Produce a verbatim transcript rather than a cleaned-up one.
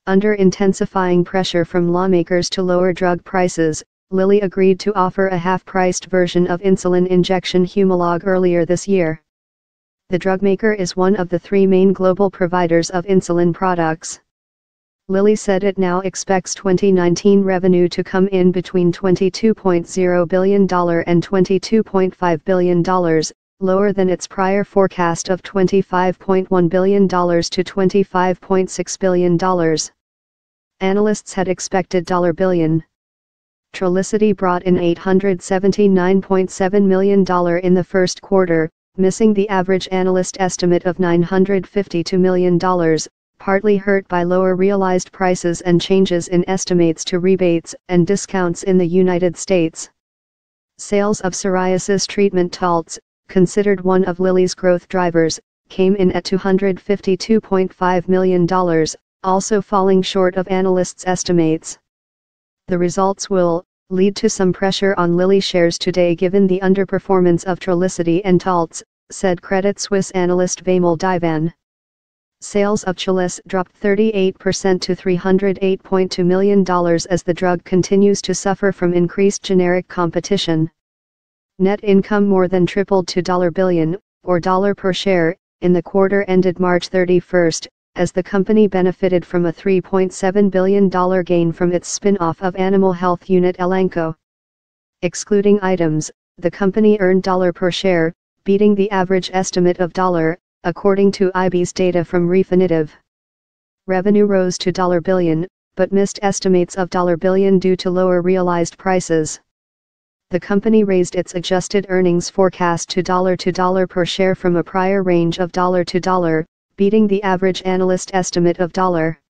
Under intensifying pressure from lawmakers to lower drug prices, Lilly agreed to offer a half-priced version of insulin injection Humalog earlier this year. The drugmaker is one of the three main global providers of insulin products. Lilly said it now expects twenty nineteen revenue to come in between twenty-two point zero billion dollars and twenty-two point five billion dollars, lower than its prior forecast of twenty-five point one billion dollars to twenty-five point six billion dollars. Analysts had expected one billion dollars. Trulicity brought in eight hundred seventy-nine point seven million dollars in the first quarter, missing the average analyst estimate of nine hundred fifty-two million dollars, partly hurt by lower realized prices and changes in estimates to rebates and discounts in the United States. Sales of psoriasis treatment Taltz, considered one of Lilly's growth drivers, came in at two hundred fifty-two point five million dollars, also falling short of analysts' estimates. The results will lead to some pressure on Lilly shares today given the underperformance of Trulicity and Taltz, said Credit Suisse analyst Vamil Divan. Sales of Cialis dropped thirty-eight percent to three hundred eight point two million dollars as the drug continues to suffer from increased generic competition. Net income more than tripled to one billion dollars, or dollar per share, in the quarter ended March thirty-first, as the company benefited from a three point seven billion dollars gain from its spin-off of animal health unit Elanco. Excluding items, the company earned dollar per share, beating the average estimate of dollar, according to I B's data from Refinitiv. Revenue rose to one billion dollars, but missed estimates of one billion dollars due to lower realized prices. The company raised its adjusted earnings forecast to one to dollar per share from a prior range of one to dollar, beating the average analyst estimate of dollar.